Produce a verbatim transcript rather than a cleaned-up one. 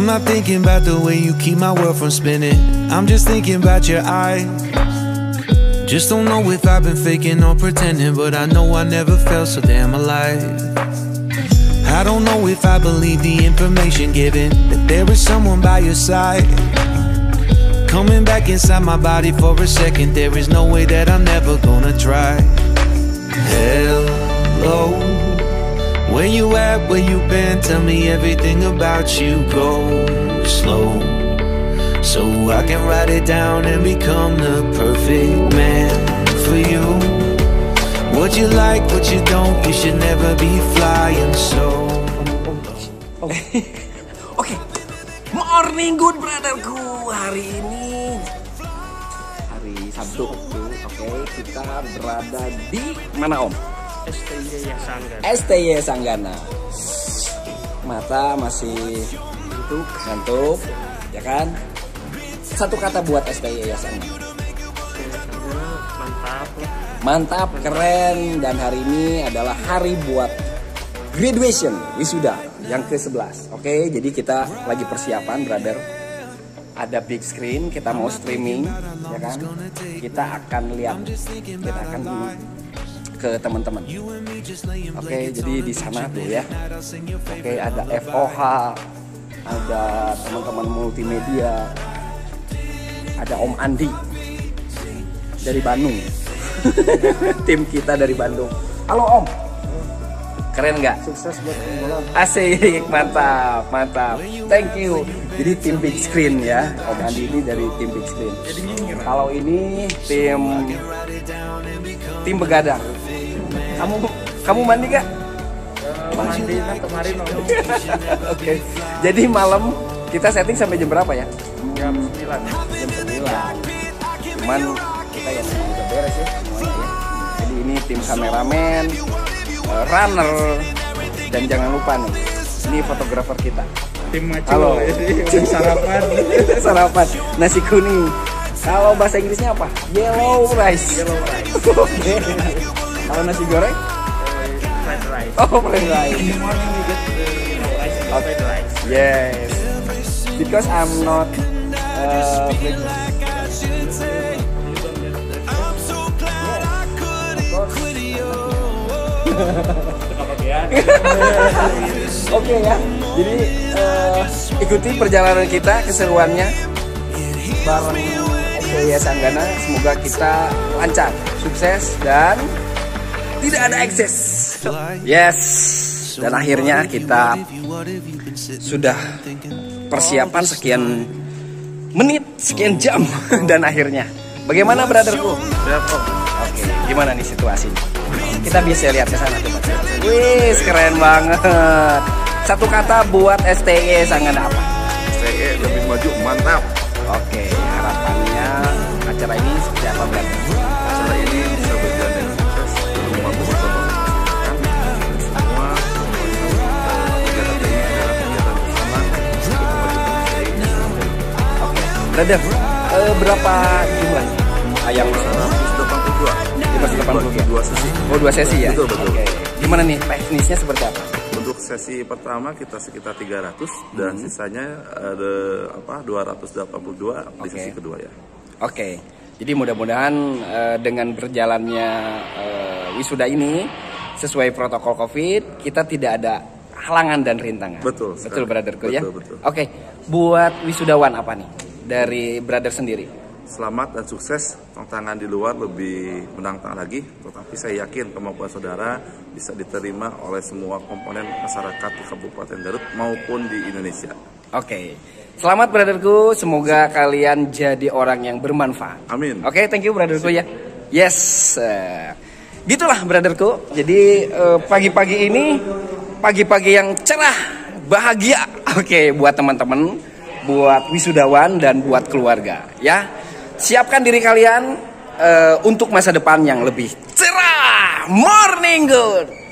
I'm not thinking about the way you keep my world from spinning. I'm just thinking about your eyes. Just don't know if I've been faking or pretending, but I know I never felt so damn alive. I don't know if I believe the information given, that there is someone by your side. Coming back inside my body for a second, there is no way that I'm never gonna try. Hello, where you at, where you been? Tell me everything about you. Go slow, so I can write it down and become the perfect man for you. What you like, what you don't, you should never be flying so. Oke, morning good brotherku. Hari ini hari Sabtu. Oke, kita berada di mana Om? S T Y Sanggana. S T Y Sanggana. Mata masih ngantuk, ngantuk, ya kan? Satu kata buat S T Y Sanggana. Mantap. Mantap, keren. Dan hari ini adalah hari buat graduation, wisuda yang ke sebelas. Oke, jadi kita lagi persiapan, brother. Ada big screen, kita mau streaming, ya kan? Kita akan lihat, kita akan ke teman-teman. Oke, jadi di sana tuh ya. Oke, ada F O H, ada teman-teman multimedia, ada Om Andi dari Bandung. Tim kita dari Bandung. Halo Om. Keren nggak? Sukses buat bola. Asik, mantap, mantap. Thank you. Jadi tim big screen ya. Om Andi ini dari tim big screen. Kalau ini tim tim begadang. Kamu kamu mandi gak? Mandi kan kemarin. Oke. Jadi malam kita setting sampai jam berapa ya? Jam sembilan. Jam sembilan. Cuman kita yang udah beres ya semuanya ya. Jadi ini tim kameramen, runner, dan jangan lupa nih, ini fotografer kita. Tim maco. Halo. Tim sarapan. Sarapan nasi kuning. Kalau bahasa Inggrisnya apa? Yellow rice. Yellow rice. Oke. Kalau nasi goreng? Fried rice. Oh, fried rice. In the morning we get the yellow rice and fried rice. Yes. Because I'm not uh, Oke ya, jadi uh, ikuti perjalanan kita, keseruannya bareng S T Y Sanggana. Semoga kita lancar, sukses, dan tidak ada ekses. Yes, dan akhirnya kita sudah persiapan sekian menit, sekian jam, dan akhirnya bagaimana brotherku? Oke, gimana nih situasinya? Kita bisa lihat ke sana coba. Wih, keren banget. Satu kata buat S T Y Sanggana apa? S T Y lebih maju, mantap. Oke, harapannya acara ini seperti apa berarti? Acara ini bisa berjalan dengan sukses. Belum mampu bertonton. Semua kegiatan ini adalah kegiatan bersama untuk memajukan S T Y. Oke, brother, eh, berapa jumlah ayam? seratus delapan puluh dua. seratus delapan puluh dua. Dua sesi. Oh, dua sesi ya? Betul, betul. Oke. Gimana nih teknisnya seperti apa? Untuk sesi pertama kita sekitar tiga ratus dan Hmm. sisanya ada apa dua ratus delapan puluh dua di Oke. sesi kedua ya. Oke. Jadi mudah-mudahan eh, dengan berjalannya eh, wisuda ini sesuai protokol Covid, kita tidak ada halangan dan rintangan. Betul sekali. Betul brotherku ya. Betul, betul. Oke. Buat wisudawan apa nih dari brother sendiri? Selamat dan sukses. Tantangan di luar lebih menantang lagi, tetapi saya yakin kemampuan saudara bisa diterima oleh semua komponen masyarakat di Kabupaten Garut maupun di Indonesia. Oke. Selamat brotherku, semoga kalian jadi orang yang bermanfaat. Amin. Oke, thank you brotherku ya. Yes. Uh, gitulah brotherku. Jadi uh, pagi-pagi ini pagi-pagi yang cerah, bahagia. Oke, buat teman-teman, buat wisudawan dan buat keluarga ya. Siapkan diri kalian uh, untuk masa depan yang lebih cerah. Morning good.